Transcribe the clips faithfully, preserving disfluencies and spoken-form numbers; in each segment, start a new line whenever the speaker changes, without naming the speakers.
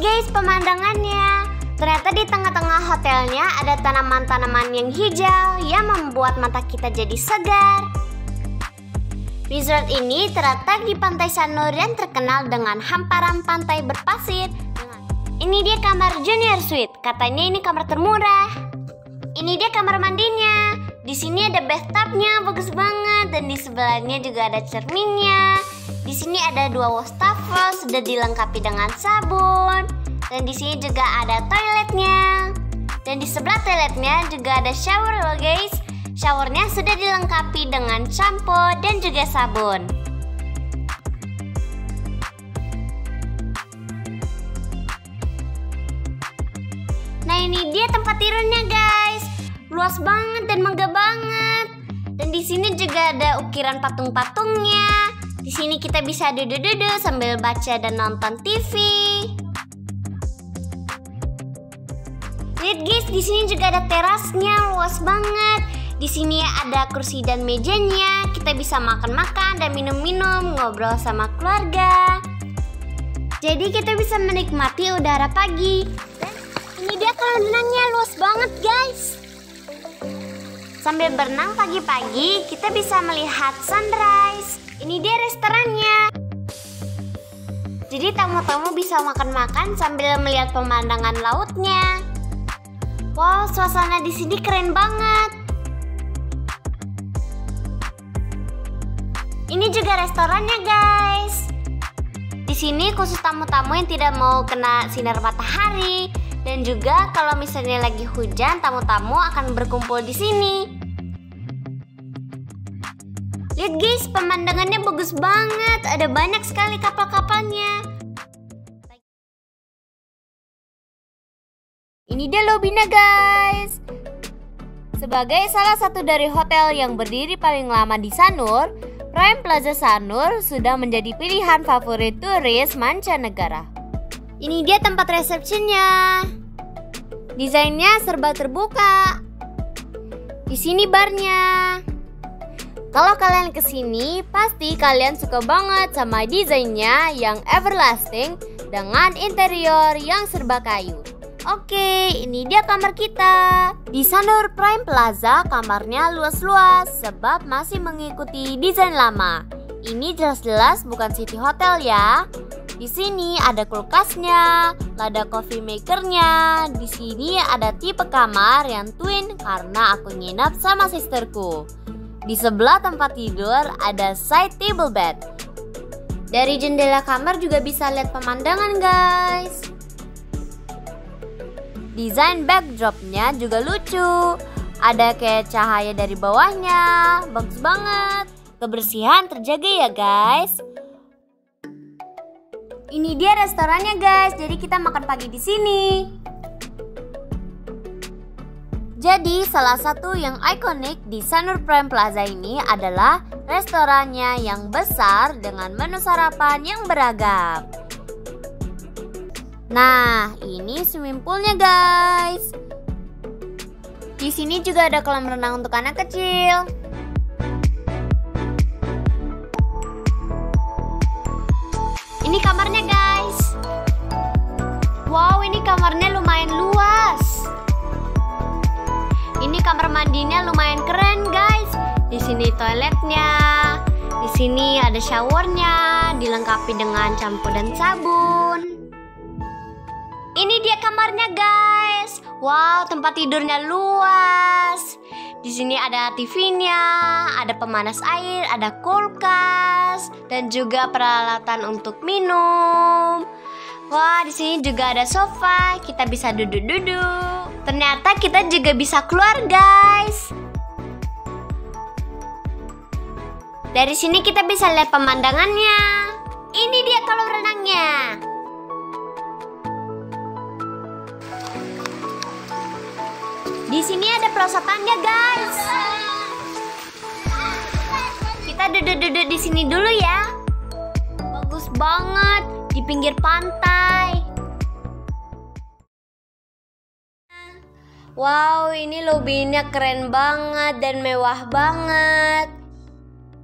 guys pemandangannya. Ternyata di tengah-tengah hotelnya ada tanaman-tanaman yang hijau yang membuat mata kita jadi segar. Resort ini terletak di Pantai Sanur yang terkenal dengan hamparan pantai berpasir. Ini dia kamar Junior Suite. Katanya ini kamar termurah. Ini dia kamar mandinya. Di sini ada bathtubnya, bagus banget. Dan di sebelahnya juga ada cerminnya. Di sini ada dua wastafel, sudah dilengkapi dengan sabun. Dan di sini juga ada toiletnya. Dan di sebelah toiletnya juga ada shower loh guys. Showernya sudah dilengkapi dengan shampoo dan juga sabun. Nah ini dia tempat tidurnya guys. Luas banget dan megah banget. Dan di sini juga ada ukiran patung-patungnya. Di sini kita bisa duduk-duduk sambil baca dan nonton T V. Lihat guys, di sini juga ada terasnya, luas banget. Di sini ada kursi dan mejanya. Kita bisa makan-makan dan minum-minum, ngobrol sama keluarga. Jadi kita bisa menikmati udara pagi. Ini dia kolam renangnya, luas banget guys. Sambil berenang pagi-pagi, kita bisa melihat sunrise. Ini dia restorannya. Jadi tamu-tamu bisa makan-makan sambil melihat pemandangan lautnya. Wow, suasana di sini keren banget. Ini juga restorannya guys. Di sini khusus tamu-tamu yang tidak mau kena sinar matahari. Dan juga kalau misalnya lagi hujan, tamu-tamu akan berkumpul di sini. Lihat guys, pemandangannya bagus banget. Ada banyak sekali kapal-kapalnya. Ini dia lobbynya guys. Sebagai salah satu dari hotel yang berdiri paling lama di Sanur, Prime Plaza Sanur sudah menjadi pilihan favorit turis mancanegara. Ini dia tempat resepsinya. Desainnya serba terbuka. Di sini barnya. Kalau kalian kesini, pasti kalian suka banget sama desainnya yang everlasting dengan interior yang serba kayu. Oke, ini dia kamar kita. Di Sanur Prime Plaza, kamarnya luas-luas sebab masih mengikuti desain lama. Ini jelas-jelas bukan city hotel ya. Di sini ada kulkasnya, ada coffee makernya. Di sini ada tipe kamar yang twin karena aku nginap sama sisterku. Di sebelah tempat tidur ada side table bed. Dari jendela kamar juga bisa lihat pemandangan guys. Desain backdropnya juga lucu. Ada kayak cahaya dari bawahnya, bagus banget. Kebersihan terjaga ya guys. Ini dia restorannya guys. Jadi kita makan pagi di sini. Jadi salah satu yang ikonik di Sanur Prime Plaza ini adalah restorannya yang besar dengan menu sarapan yang beragam. Nah, ini swimming poolnya guys. Di sini juga ada kolam renang untuk anak kecil. Ini kamarnya guys. Wow, ini kamarnya lumayan luas. Ini kamar mandinya lumayan keren guys. Di sini toiletnya. Di sini ada showernya, dilengkapi dengan shampoo dan sabun. Ini dia kamarnya guys. Wow, tempat tidurnya luas. Di sini ada T V-nya, ada pemanas air, ada kulkas, dan juga peralatan untuk minum. Wah, di sini juga ada sofa, kita bisa duduk-duduk. Ternyata kita juga bisa keluar, guys. Dari sini kita bisa lihat pemandangannya. Ini dia kolam renangnya. Di sini ada perosotannya, guys. Kita duduk-duduk di sini dulu ya. Bagus banget di pinggir pantai. Wow, ini lobbynya keren banget dan mewah banget.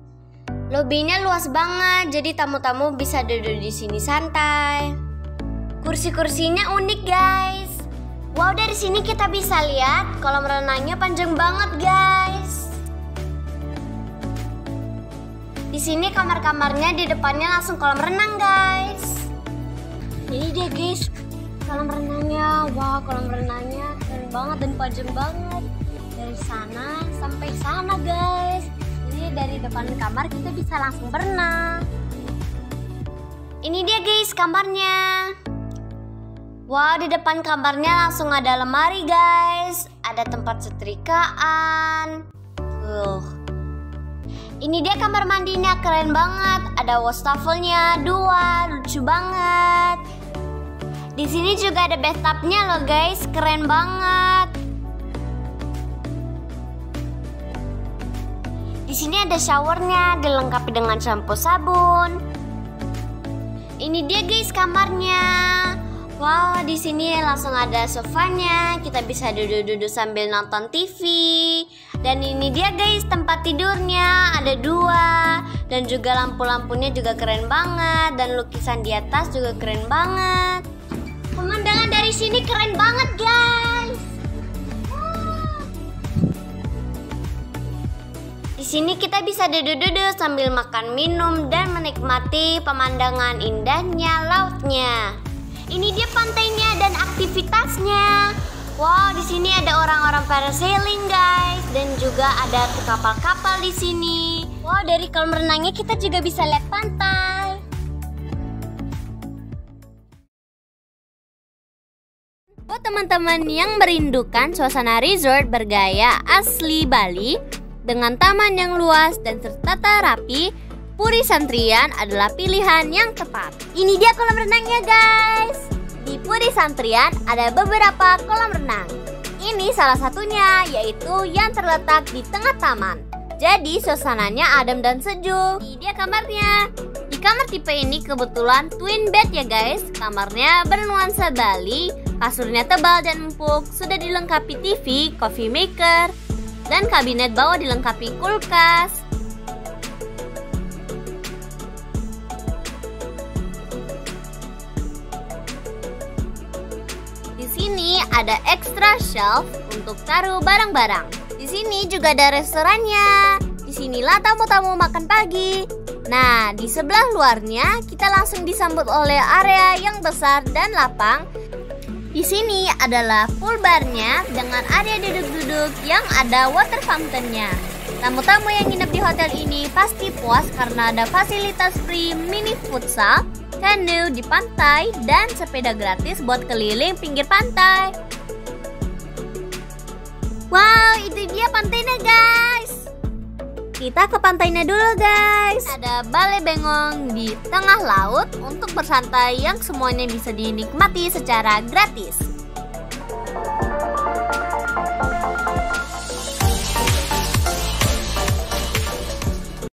Lobbynya luas banget, jadi tamu-tamu bisa duduk di sini santai. Kursi-kursinya unik guys. Wow, dari sini kita bisa lihat kolam renangnya panjang banget guys. Di sini kamar-kamarnya di depannya langsung kolam renang guys. Ini dia guys, kolam renangnya. Wow, kolam renangnya keren banget dan panjang banget. Dari sana sampai sana guys. Ini dari depan kamar kita bisa langsung berenang. Ini dia guys kamarnya. Wow, di depan kamarnya langsung ada lemari guys. Ada tempat setrikaan. Uh. Ini dia kamar mandinya, keren banget. Ada wastafelnya dua, lucu banget. Di sini juga ada bathtubnya loh guys, keren banget. Di sini ada showernya, dilengkapi dengan shampoo sabun. Ini dia guys kamarnya. Wow, di sini langsung ada sofanya. Kita bisa duduk-duduk sambil nonton T V. Dan ini dia guys tempat tidurnya, ada dua. Dan juga lampu-lampunya juga keren banget. Dan lukisan di atas juga keren banget. Pemandangan dari sini keren banget guys. Di sini kita bisa duduk-duduk sambil makan minum dan menikmati pemandangan indahnya lautnya. Ini dia pantainya dan aktivitasnya. Wow, di sini ada orang-orang parasailing guys, dan juga ada kapal-kapal di sini. Wow, dari kolam renangnya kita juga bisa lihat pantai. Buat teman-teman yang merindukan suasana resort bergaya asli Bali dengan taman yang luas dan tertata rapi, Puri Santrian adalah pilihan yang tepat. Ini dia kolam renangnya guys. Di Puri Santrian ada beberapa kolam renang. Ini salah satunya, yaitu yang terletak di tengah taman. Jadi suasananya adem dan sejuk. Ini dia kamarnya. Di kamar tipe ini kebetulan twin bed ya guys. Kamarnya bernuansa Bali, kasurnya tebal dan empuk, sudah dilengkapi T V, coffee maker, dan kabinet bawah dilengkapi kulkas. Di sini ada extra shelf untuk taruh barang-barang. Di sini juga ada restorannya. Disinilah tamu-tamu makan pagi. Nah, di sebelah luarnya kita langsung disambut oleh area yang besar dan lapang. Di sini adalah pool barnya dengan area duduk-duduk yang ada water fountainnya. Tamu-tamu yang nginep di hotel ini pasti puas karena ada fasilitas free mini futsal, canoe di pantai, dan sepeda gratis buat keliling pinggir pantai. Wow, itu dia pantainya guys. Kita ke pantainya dulu guys. Ada balai bengong di tengah laut untuk bersantai yang semuanya bisa dinikmati secara gratis.